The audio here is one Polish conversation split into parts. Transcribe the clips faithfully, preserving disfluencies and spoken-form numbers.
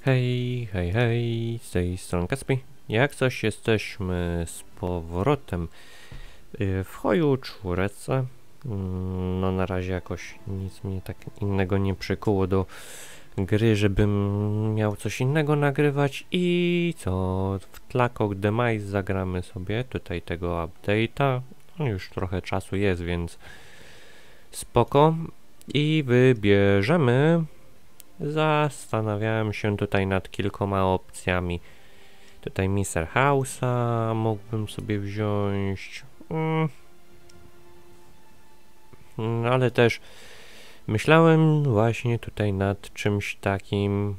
Hej, hej, hej, z tej strony Kacpi. Jak coś, jesteśmy z powrotem w Hoju czwórce. No na razie jakoś nic mnie tak innego nie przykuło do gry, żebym miał coś innego nagrywać. I co, w Tlacok Demise zagramy sobie tutaj tego update'a. No już trochę czasu jest, więc spoko. I wybierzemy... Zastanawiałem się tutaj nad kilkoma opcjami. Tutaj mister House'a mógłbym sobie wziąć. Mm. No, ale też myślałem właśnie tutaj nad czymś takim.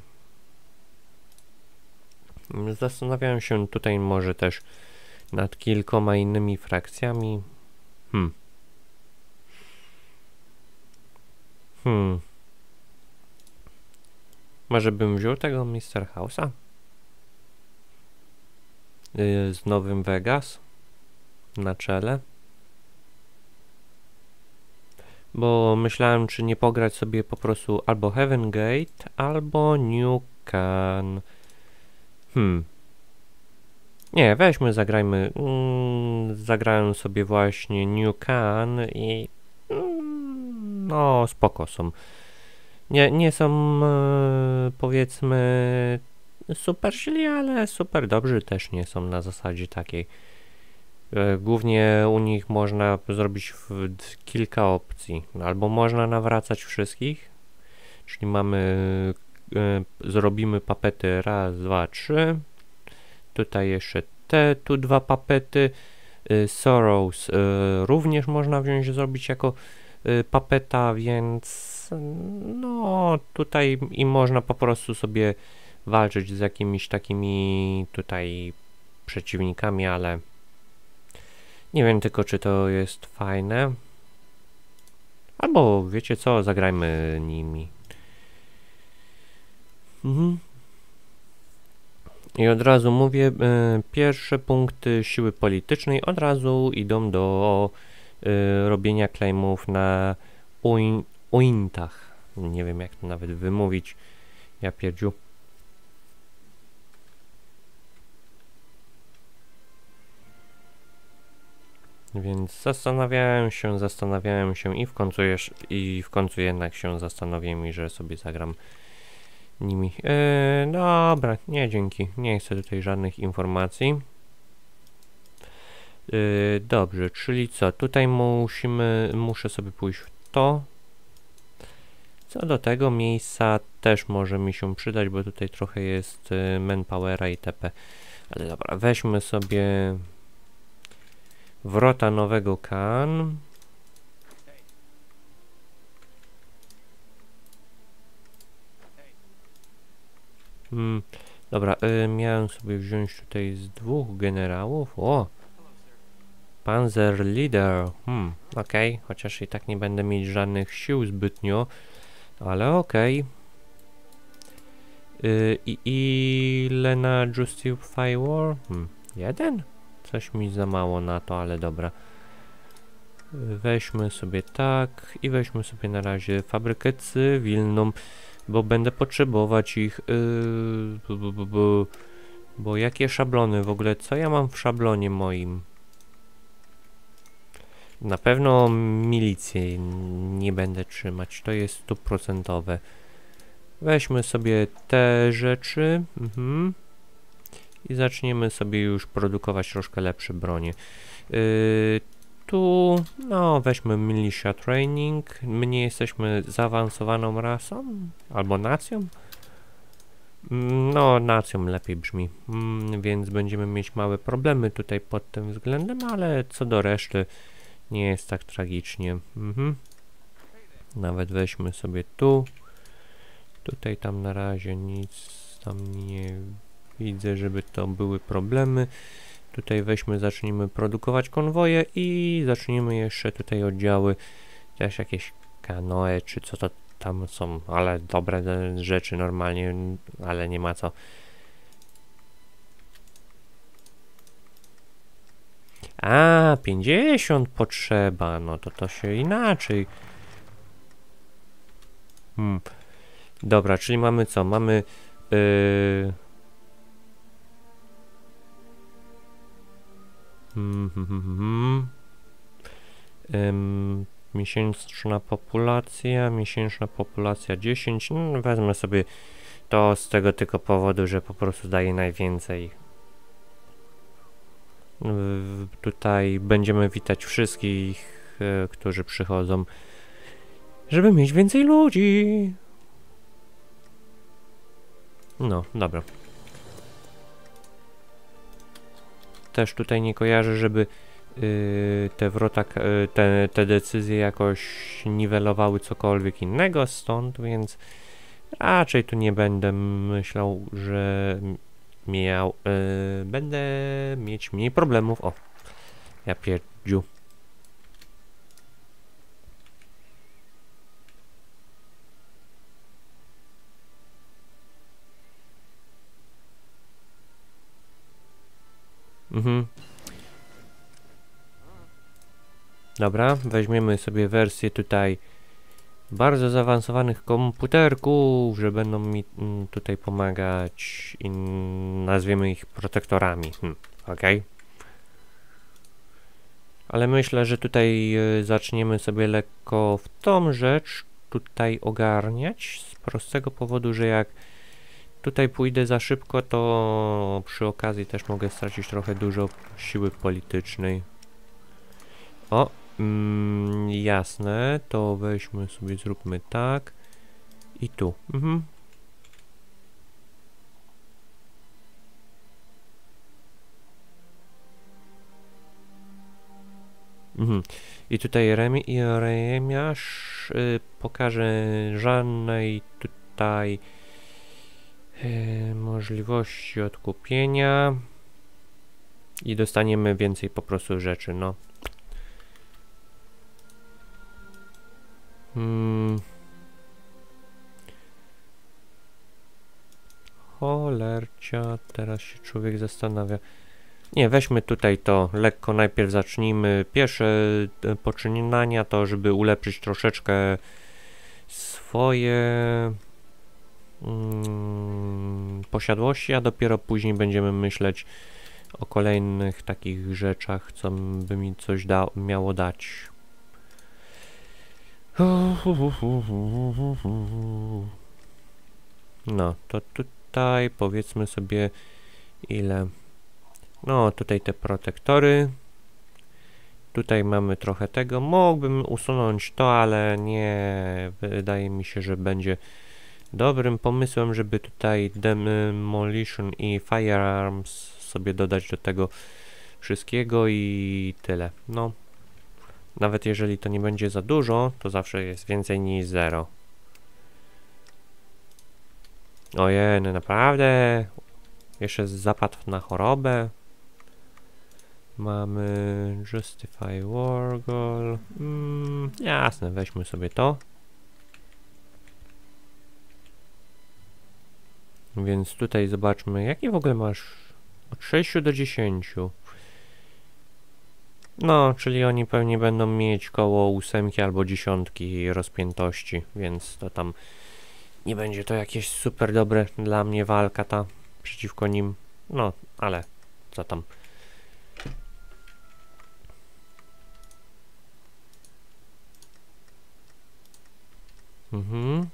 Zastanawiałem się tutaj może też nad kilkoma innymi frakcjami. Hmm. Hmm. Może bym wziął tego mister House'a yy, z Nowym Vegas na czele, bo myślałem, czy nie pograć sobie po prostu albo Heaven Gate, albo New Khan. Hmm. Nie, weźmy, zagrajmy. Mm, zagrałem sobie właśnie New Khan i mm, no spoko są. Nie, nie są e, powiedzmy super źli, ale super dobrzy też nie są na zasadzie takiej. E, głównie u nich można zrobić w, w kilka opcji. Albo można nawracać wszystkich, czyli mamy, e, zrobimy papety raz, dwa, trzy. Tutaj jeszcze te, tu dwa papety. E, Sorrows e, również można wziąć, zrobić jako e, papeta, więc no tutaj i można po prostu sobie walczyć z jakimiś takimi tutaj przeciwnikami, ale nie wiem tylko, czy to jest fajne. Albo wiecie co, zagrajmy nimi. Mhm. I od razu mówię, y, pierwsze punkty siły politycznej od razu idą do y, robienia claimów na uin uintach. Nie wiem, jak to nawet wymówić. Ja pierdziu. Więc zastanawiałem się, zastanawiałem się i w końcu jeszcze, i w końcu jednak się zastanowiłem, że sobie zagram nimi. Eee, dobra, nie dzięki. Nie chcę tutaj żadnych informacji. Eee, dobrze, czyli co? Tutaj musimy, muszę sobie pójść w to. Co do tego miejsca też może mi się przydać, bo tutaj trochę jest y, manpowera itp. Ale dobra, weźmy sobie wrota Nowego Khan. Hmm, dobra, y, miałem sobie wziąć tutaj z dwóch generałów. O! Panzer Leader. Hmm, okej, okay. Chociaż i tak nie będę mieć żadnych sił zbytnio. Ale okej. Okay. Yy, I ile na Justify War? Hmm, jeden? Coś mi za mało na to, ale dobra. Yy, weźmy sobie tak i weźmy sobie na razie fabrykę cywilną, bo będę potrzebować ich. Yy, bu, bu, bu, bu. Bo jakie szablony w ogóle? Co ja mam w szablonie moim? Na pewno milicję nie będę trzymać, to jest stuprocentowe. Weźmy sobie te rzeczy mhm. I zaczniemy sobie już produkować troszkę lepsze bronie. Yy, tu, no weźmy Militia Training. My nie jesteśmy zaawansowaną rasą albo nacją. No, nacją lepiej brzmi, mm, więc będziemy mieć małe problemy tutaj pod tym względem, ale co do reszty nie jest tak tragicznie. Mhm. Nawet weźmy sobie tu. Tutaj tam na razie nic tam nie widzę, żeby to były problemy. Tutaj weźmy, zacznijmy produkować konwoje i zacznijmy jeszcze tutaj oddziały. Też jakieś kanoe, czy co to tam są, ale dobre rzeczy normalnie, ale nie ma co. A, pięćdziesiąt potrzeba, no to to się inaczej. Hmm. Dobra, czyli mamy co? Mamy Yy... Hmm, hmm, hmm, hmm. Ym, miesięczna populacja, miesięczna populacja dziesięć. No, wezmę sobie to z tego tylko powodu, że po prostu daje najwięcej. Yy, tutaj będziemy witać wszystkich, yy, którzy przychodzą, żeby mieć więcej ludzi. No, dobra. Też tutaj nie kojarzę, żeby yy, te wrota, yy, te, te decyzje jakoś niwelowały cokolwiek innego stąd, więc raczej tu nie będę myślał, że miał, yy, będę mieć mniej problemów. O, ja pierdziu. Mhm. Dobra, weźmiemy sobie wersję tutaj bardzo zaawansowanych komputerków, że będą mi mm, tutaj pomagać i nazwiemy ich protektorami. Hmm, ok. Ale myślę, że tutaj y, zaczniemy sobie lekko w tą rzecz tutaj ogarniać z prostego powodu, że jak tutaj pójdę za szybko, to przy okazji też mogę stracić trochę dużo siły politycznej. O, mm, jasne, to weźmy sobie, zróbmy tak i tu. Mhm. Mhm. I tutaj Remi i Remiasz y, pokaże żadnej tutaj y, możliwości odkupienia i dostaniemy więcej po prostu rzeczy, no. Hmm. Cholercia, teraz się człowiek zastanawia. Nie, weźmy tutaj to lekko, najpierw zacznijmy pierwsze poczynania, to żeby ulepszyć troszeczkę swoje mm, posiadłości, a dopiero później będziemy myśleć o kolejnych takich rzeczach, co by mi coś da miało dać. No, to tutaj powiedzmy sobie ile. No, tutaj te protektory. Tutaj mamy trochę tego. Mógłbym usunąć to, ale nie. Wydaje mi się, że będzie dobrym pomysłem, żeby tutaj Demolition i Firearms sobie dodać do tego wszystkiego i tyle. No, nawet jeżeli to nie będzie za dużo, to zawsze jest więcej niż zero. Ojej, no naprawdę? Jeszcze zapadł na chorobę. Mamy Justify War Goal. Mm, jasne, weźmy sobie to. Więc tutaj zobaczmy, jaki w ogóle masz od sześciu do dziesięciu. No, czyli oni pewnie będą mieć koło ósemki albo dziesiątki rozpiętości, więc to tam nie będzie to jakieś super dobre dla mnie walka ta przeciwko nim. No, ale co tam. Mhm.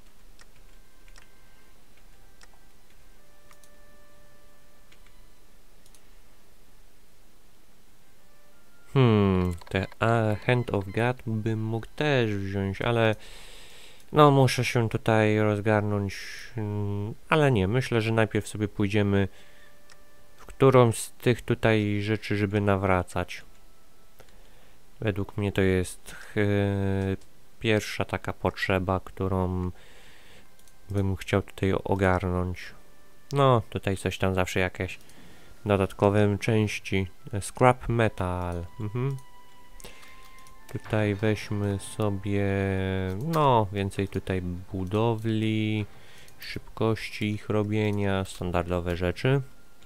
Hmm, te a, Hand of God bym mógł też wziąć, ale no muszę się tutaj rozgarnąć, hmm, ale nie, myślę, że najpierw sobie pójdziemy w którąś z tych tutaj rzeczy, żeby nawracać. Według mnie to jest yy, pierwsza taka potrzeba, którą bym chciał tutaj ogarnąć. No, tutaj coś tam zawsze jakieś dodatkowe części. Scrap metal. Mhm. Tutaj weźmy sobie, no, więcej tutaj budowli, szybkości ich robienia, standardowe rzeczy.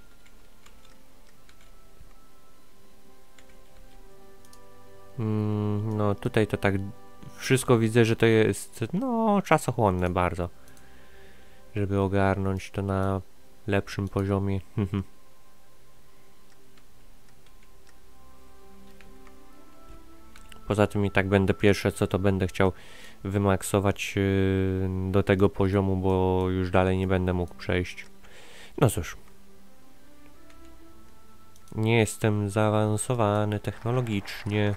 Mm, no, tutaj to tak wszystko widzę, że to jest, no, czasochłonne bardzo. żeby ogarnąć to na lepszym poziomie. Poza tym i tak będę pierwsze co to będę chciał wymaksować yy, do tego poziomu, bo już dalej nie będę mógł przejść. No cóż. Nie jestem zaawansowany technologicznie.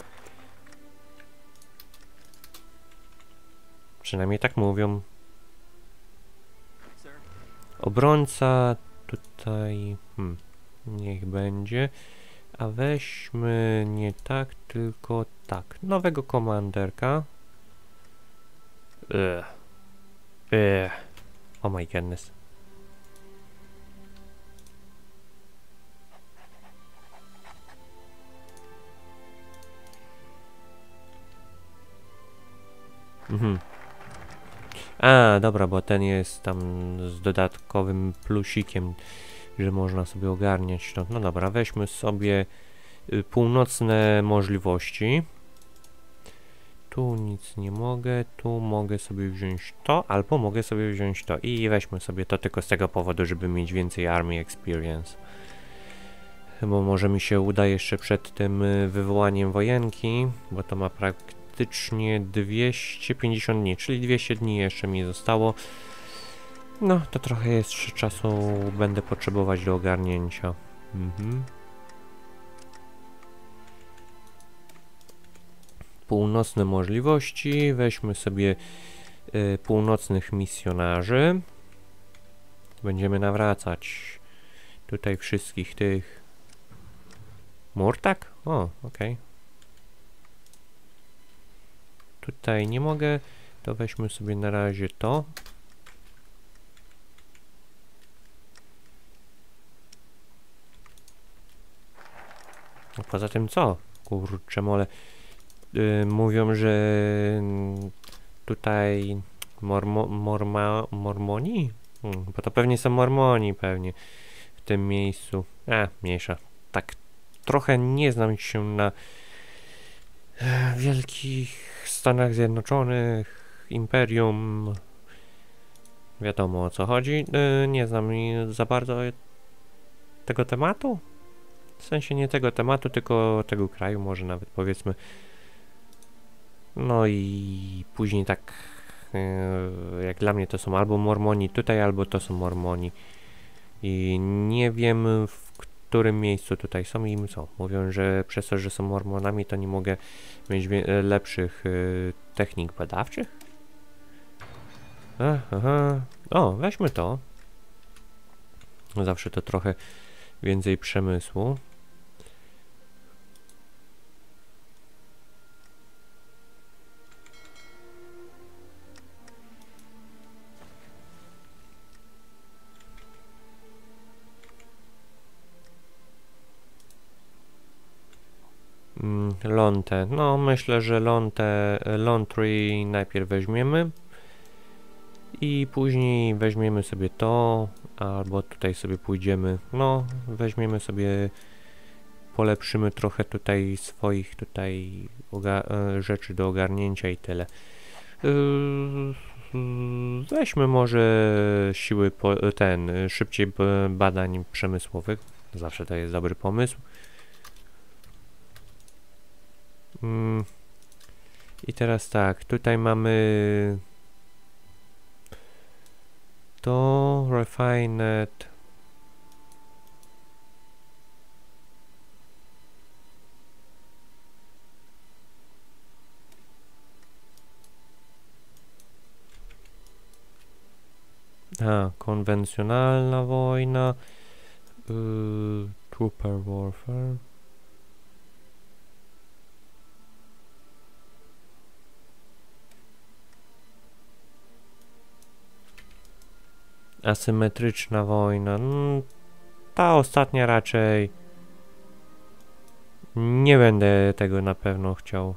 Przynajmniej tak mówią. Obrońca tutaj... Hmm, niech będzie. A weźmy nie tak, tylko tak. Nowego komanderka. Ugh. Ugh. Oh my goodness. Mhm. A, dobra, bo ten jest tam z dodatkowym plusikiem, że można sobie ogarniać to. No dobra, weźmy sobie y, północne możliwości. Tu nic nie mogę, tu mogę sobie wziąć to, albo mogę sobie wziąć to i weźmy sobie to tylko z tego powodu, żeby mieć więcej Army Experience. Bo może mi się uda jeszcze przed tym y, wywołaniem wojenki, bo to ma praktycznie dwieście pięćdziesiąt dni, czyli dwieście dni jeszcze mi zostało. No, to trochę jeszcze czasu będę potrzebować do ogarnięcia. Mhm. Północne możliwości. Weźmy sobie y, północnych misjonarzy. Będziemy nawracać tutaj wszystkich tych. Murtak? O, okej. Okay. Tutaj nie mogę, to weźmy sobie na razie to. No poza tym co? Kurczę mole. Yy, mówią, że tutaj mormo, morma, mormoni? Hmm, bo to pewnie są mormoni pewnie w tym miejscu. A, mniejsza. Tak trochę nie znam się na e, wielkich Stanach Zjednoczonych, Imperium. Wiadomo o co chodzi. Yy, nie znam za bardzo tego tematu. W sensie nie tego tematu, tylko tego kraju, może nawet powiedzmy. No i później tak yy, jak dla mnie to są albo mormoni tutaj, albo to są mormoni. I nie wiem w którym miejscu tutaj są i co. Mówią, że przez to, że są mormonami, to nie mogę mieć lepszych yy, technik badawczych. Aha. O, weźmy to. Zawsze to trochę więcej przemysłu. Mm, Lontę. No, myślę, że Lontę, Lontry najpierw weźmiemy. I później weźmiemy sobie to, albo tutaj sobie pójdziemy, no weźmiemy sobie, polepszymy trochę tutaj swoich tutaj rzeczy do ogarnięcia i tyle. Yy, weźmy może siły, po, ten, szybciej badań przemysłowych, zawsze to jest dobry pomysł. Yy, I teraz tak, tutaj mamy to refined. A, konwencjonalna wojna. Yy, trooper warfare. Asymetryczna wojna. Mm, ta ostatnia raczej. Nie będę tego na pewno chciał.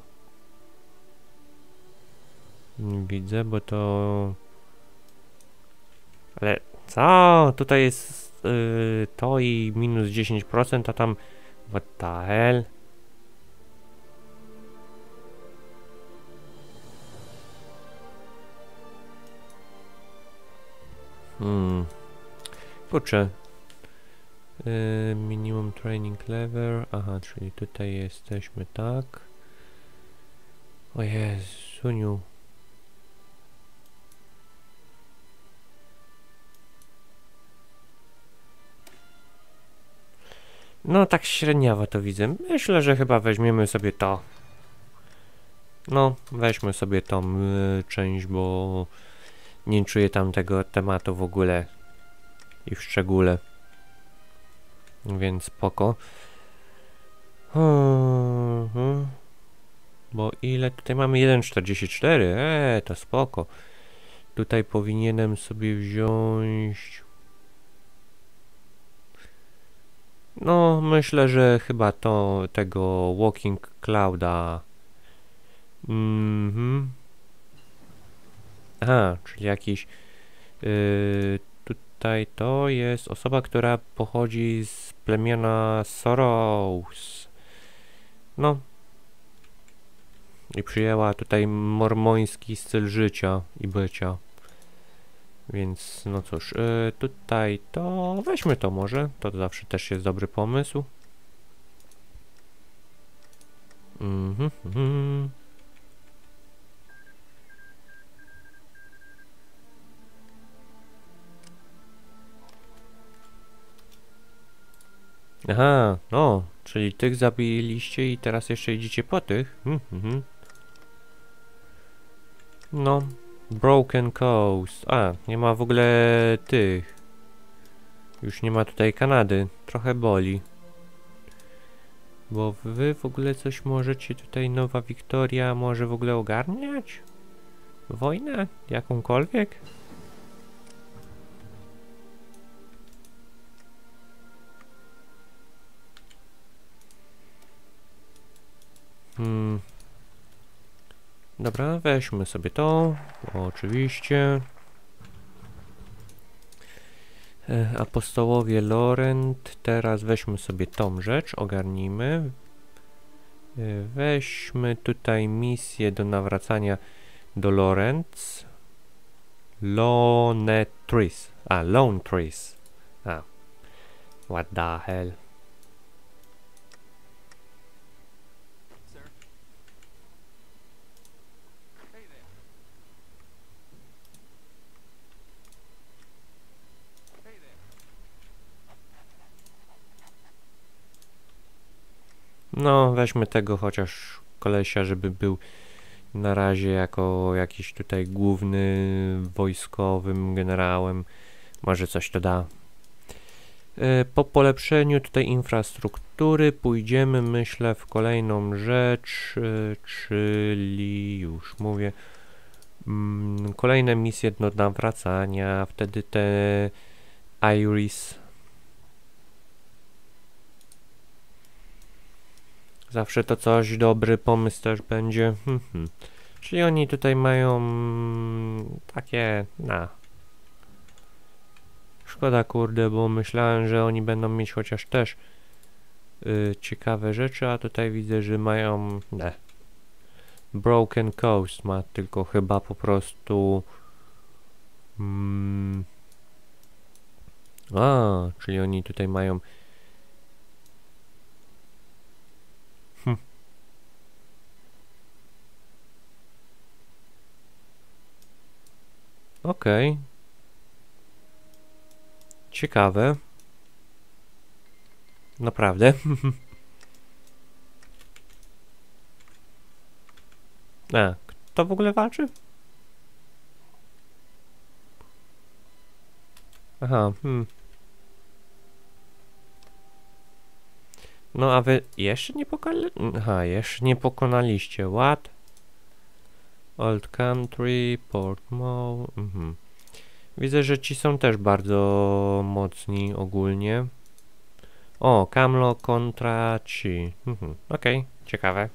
Nie widzę, bo to... Ale co? Tutaj jest yy, to i minus dziesięć procent, a tam... What the hell? Hmm. Kurczę. Yy, minimum training level. Aha, czyli tutaj jesteśmy, tak. O Jezuniu. No tak średniawo to widzę. Myślę, że chyba weźmiemy sobie to. No, weźmy sobie tą y, część, bo nie czuję tam tego tematu w ogóle i w szczególe. Więc spoko. Hmm, bo ile tutaj mamy? jeden czterdzieści cztery. Eee, to spoko. Tutaj powinienem sobie wziąć... No, myślę, że chyba to tego Walking Clouda. Mhm. Aha, czyli jakiś... Yy, tutaj to jest osoba, która pochodzi z plemiona Sorrows. No. I przyjęła tutaj mormoński styl życia i bycia. Więc no cóż, yy, tutaj to weźmy to może. To zawsze też jest dobry pomysł. Mhm. Mhm. Aha, no, czyli tych zabiliście i teraz jeszcze idziecie po tych. Mhm. No, Broken Coast. A, nie ma w ogóle tych. Już nie ma tutaj Kanady. Trochę boli. Bo wy w ogóle coś możecie tutaj, Nowa Wiktoria może w ogóle ogarniać? Wojnę? Jakąkolwiek? Hmm. Dobra, weźmy sobie to. Oczywiście. E, apostołowie Laurent. Teraz weźmy sobie tą rzecz, ogarnijmy. E, weźmy tutaj misję do nawracania do Laurent. Lone Trees. A, Lone Trees. A. What the hell. No, weźmy tego chociaż kolesia, żeby był na razie jako jakiś tutaj główny wojskowym generałem. Może coś to da. E, po polepszeniu tutaj infrastruktury pójdziemy, myślę, w kolejną rzecz, e, czyli już mówię, mm, kolejne misje do nawracania, wtedy te Iris. Zawsze to coś, dobry pomysł też będzie. Hmm. Czyli oni tutaj mają takie, na. Szkoda kurde, bo myślałem, że oni będą mieć chociaż też y, ciekawe rzeczy, a tutaj widzę, że mają, ne. Broken Coast ma tylko chyba po prostu mm, a, czyli oni tutaj mają hm. Okej. Okay. Ciekawe. Naprawdę. A, kto w ogóle walczy? Aha, hmm. No a wy jeszcze nie pokonali... Aha, jeszcze nie pokonaliście. What? Old Country, Portmore... Mhm. Widzę, że ci są też bardzo mocni ogólnie. O, Camlo kontra ci. Mhm. Okej, okay, ciekawe.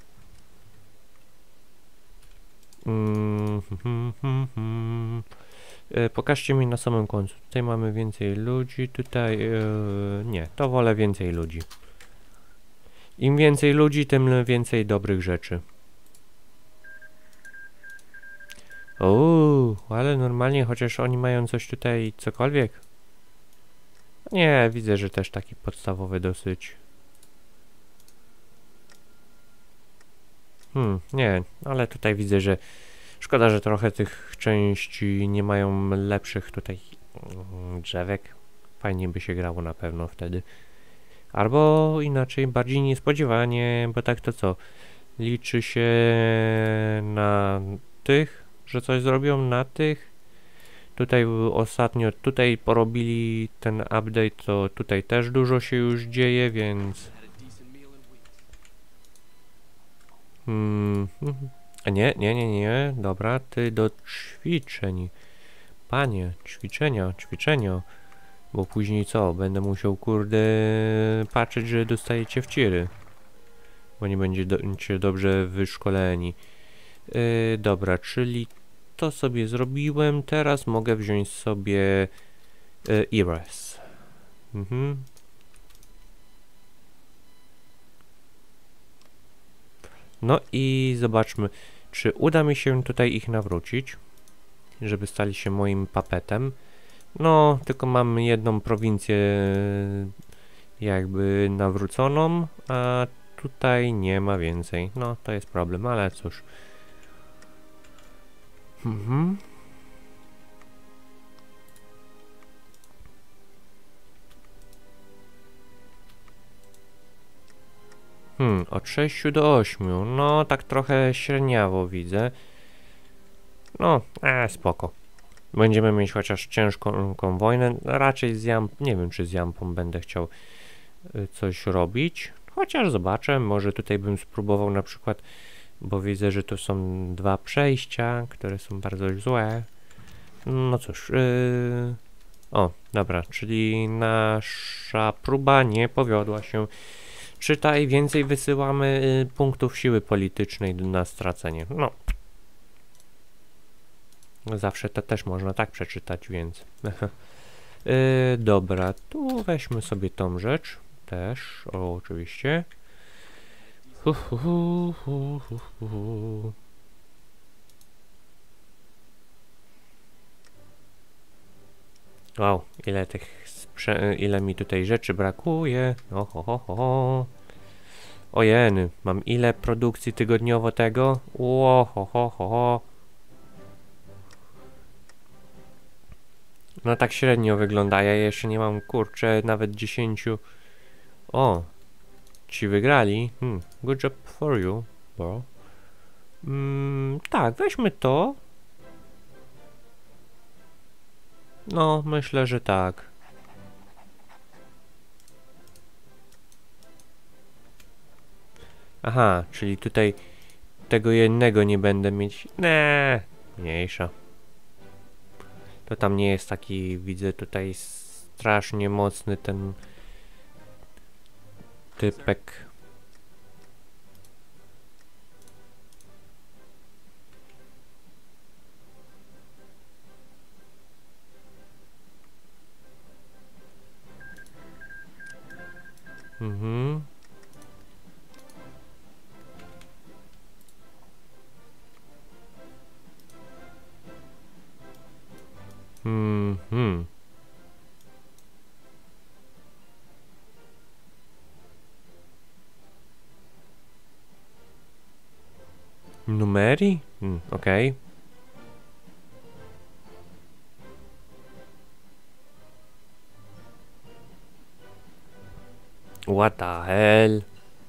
Mm, hmm, hmm, hmm. E, pokażcie mi na samym końcu. Tutaj mamy więcej ludzi, tutaj... E, nie, to wolę więcej ludzi. Im więcej ludzi, tym więcej dobrych rzeczy. Uuu, ale normalnie, chociaż oni mają coś tutaj, cokolwiek. Nie, widzę, że też taki podstawowy dosyć. Hmm, nie, ale tutaj widzę, że szkoda, że trochę tych części nie mają lepszych tutaj mm, drzewek. Fajnie by się grało na pewno wtedy. Albo inaczej, bardziej niespodziewanie, bo tak to co? Liczy się na tych, że coś zrobią na tych. Tutaj ostatnio, tutaj porobili ten update, to tutaj też dużo się już dzieje, więc... Hmm, a nie, nie, nie, nie, dobra, ty do ćwiczeń. Panie, ćwiczenia, ćwiczenia. Bo później co? Będę musiał, kurde, patrzeć, że dostajecie wciry. Bo nie będziecie dobrze wyszkoleni. Yy, dobra, czyli to sobie zrobiłem. Teraz mogę wziąć sobie yy, Iris. Mhm. No i zobaczmy, czy uda mi się tutaj ich nawrócić, żeby stali się moim papetem. No, tylko mam jedną prowincję jakby nawróconą, a tutaj nie ma więcej. No, to jest problem, ale cóż. Mhm. Hmm, od sześciu do ośmiu. No, tak trochę średniawo widzę. No, e, spoko. Będziemy mieć chociaż ciężką wojnę. Raczej z Jamp... Nie wiem, czy z Jampą będę chciał y, coś robić. Chociaż zobaczę. Może tutaj bym spróbował na przykład... Bo widzę, że tu są dwa przejścia, które są bardzo złe. No cóż. Yy... O, dobra. Czyli nasza próba nie powiodła się. Czytaj, więcej wysyłamy y, punktów siły politycznej na stracenie. No. Zawsze to też można tak przeczytać, więc... yy, dobra, tu weźmy sobie tą rzecz. Też, o, oczywiście. Hu, hu, hu, hu, hu, hu. Wow, ile tych... ile mi tutaj rzeczy brakuje. O, ho, ho, ho. Ojeny, mam ile produkcji tygodniowo tego? Ło, ho, ho, ho, ho. No tak średnio wygląda, ja jeszcze nie mam, kurczę, nawet dziesięciu. O, ci wygrali. Hmm, good job for you, bro. Mm, tak, weźmy to. No, myślę, że tak. Aha, czyli tutaj tego jednego nie będę mieć. Nee, mniejsza. To tam nie jest taki, widzę tutaj strasznie mocny ten typek. Mhm. Mhm. Numery? Hmm, okej. Okay. What the hell?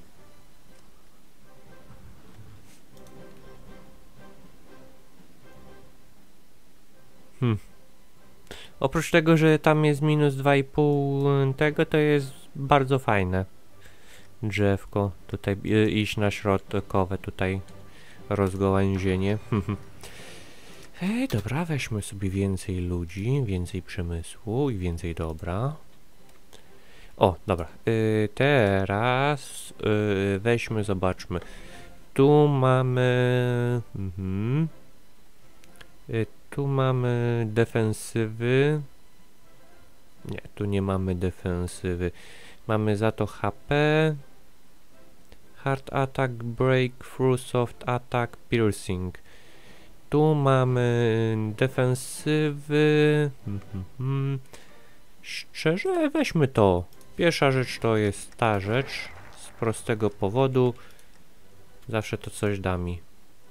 Hmm. Oprócz tego, że tam jest minus dwa i pół tego, to jest bardzo fajne drzewko. Tutaj y, iść na środkowe tutaj rozgałęzienie. Ej, dobra, weźmy sobie więcej ludzi, więcej przemysłu i więcej dobra. O, dobra. Y, teraz y, weźmy, zobaczmy. Tu mamy... Mhm. Y, tu mamy defensywy. Nie, tu nie mamy defensywy. Mamy za to H P. Hard attack, breakthrough, soft attack, piercing. tu mamy defensywy. Mhm. Szczerze, weźmy to. Pierwsza rzecz to jest ta rzecz. Z prostego powodu. Zawsze to coś da mi.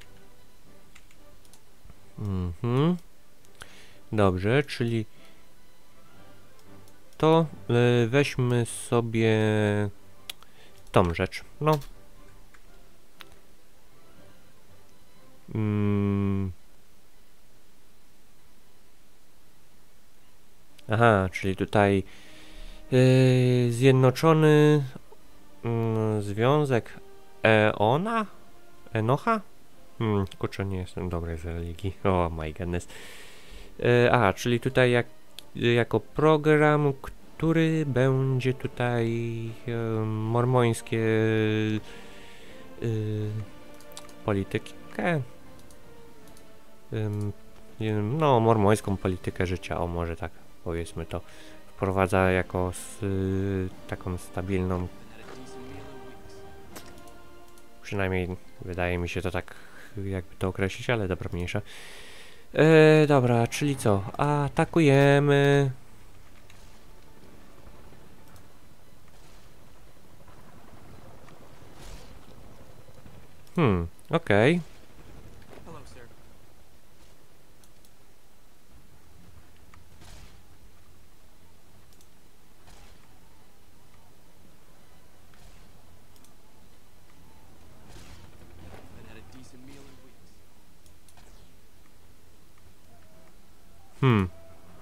Mhm. Dobrze, czyli to y, weźmy sobie tą rzecz. No. Mm. Aha, czyli tutaj yy, Zjednoczony yy, Związek Eona? Enocha? Hmm, kurczę, nie jestem dobry z religii. Oh my goodness. Yy, aha, czyli tutaj jak, jako program, który będzie tutaj yy, mormońskie yy, politykę. Yy, no, mormońską politykę życia, o może tak powiedzmy to, wprowadza jako z, y, taką stabilną, przynajmniej wydaje mi się to tak, jakby to określić, ale dobra, mniejsza. E, dobra, czyli co? Atakujemy. Hmm, okej. Okay. Hmm.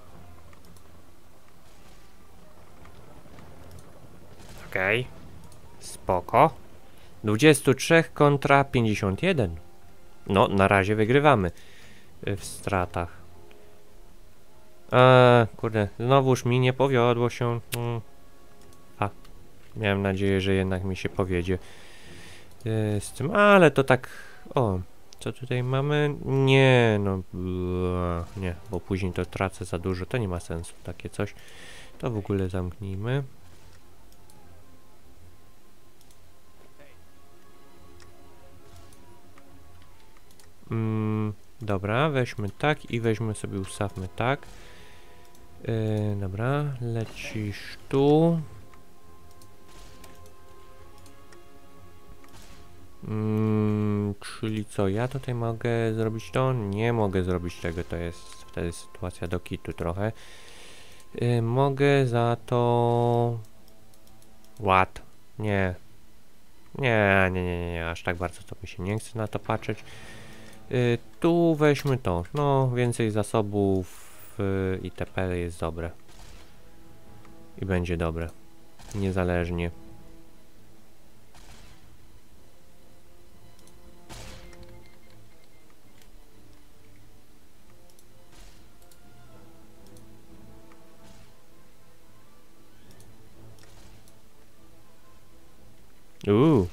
Okej. Okay. Spoko. dwadzieścia trzy kontra pięćdziesiąt jeden. No, na razie wygrywamy w stratach. Eee, kurde, znowuż mi nie powiodło się. Mm. A, miałem nadzieję, że jednak mi się powiedzie yy, z tym, ale to tak. O, co tutaj mamy? Nie, no, yy, nie, bo później to tracę za dużo, to nie ma sensu, takie coś. To w ogóle zamknijmy. Mm, dobra, weźmy tak i weźmy sobie, ustawmy tak. Yy, dobra, lecisz tu. Mm, czyli co, ja tutaj mogę zrobić to? Nie mogę zrobić tego, to jest wtedy sytuacja do kitu trochę. Yy, mogę za to... What? Nie. Nie, nie, nie, nie, aż tak bardzo to mi się nie chce na to patrzeć. Yy, tu weźmy to, no więcej zasobów yy, itp. Jest dobre. I będzie dobre. Niezależnie. Uuu.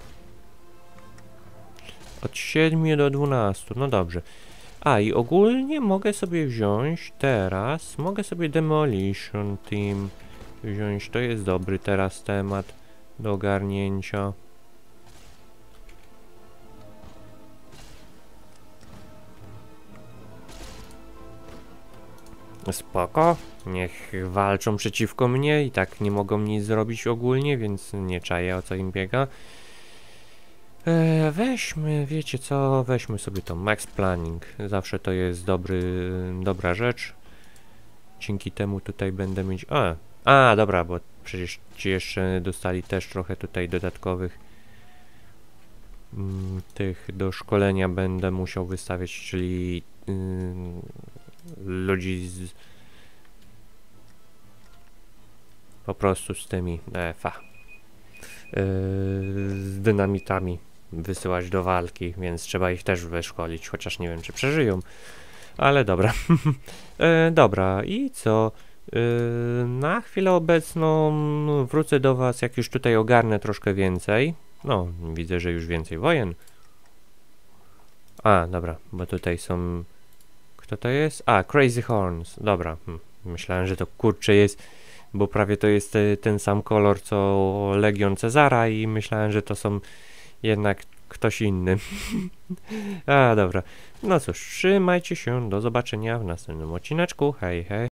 Od siedmiu do dwunastu, no dobrze. A i ogólnie mogę sobie wziąć teraz, mogę sobie Demolition Team wziąć, to jest dobry teraz temat do ogarnięcia. Spoko, niech walczą przeciwko mnie i tak nie mogą nic zrobić ogólnie, więc nie czaję, o co im biega. E, weźmy, wiecie co, weźmy sobie to Max Planning, zawsze to jest dobry, dobra rzecz. Dzięki temu tutaj będę mieć, a, a dobra, bo przecież ci jeszcze dostali też trochę tutaj dodatkowych mm, tych do szkolenia będę musiał wystawiać, czyli yy, ludzi z po prostu z tymi e, fa, yy, z dynamitami wysyłać do walki, więc trzeba ich też wyszkolić, chociaż nie wiem, czy przeżyją, ale dobra. e, dobra, i co? E, na chwilę obecną wrócę do was, jak już tutaj ogarnę troszkę więcej. No, widzę, że już więcej wojen. A, dobra, bo tutaj są... Kto to jest? A, Crazy Horns, dobra. Hm. Myślałem, że to kurczę jest, bo prawie to jest ten sam kolor, co Legion Cezara i myślałem, że to są jednak ktoś inny. A, dobra. No cóż, trzymajcie się, do zobaczenia w następnym odcineczku. Hej, hej.